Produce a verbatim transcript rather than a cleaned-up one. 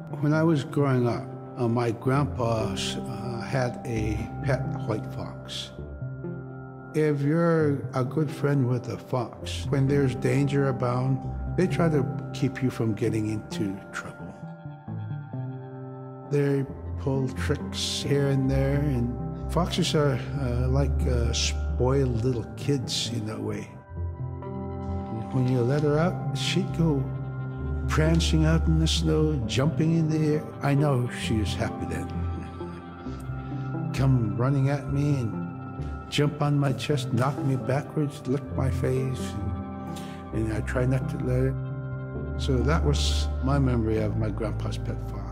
When I was growing up, uh, my grandpa uh, had a pet white fox. If you're a good friend with a fox, when there's danger abound, they try to keep you from getting into trouble. They pull tricks here and there, and foxes are uh, like uh, spoiled little kids in a way. When you let her out, she'd go prancing out in the snow, jumping in the air. I know she was happy then. Come running at me and jump on my chest, knock me backwards, lick my face, and, and I try not to let it. So that was my memory of my grandpa's pet fox.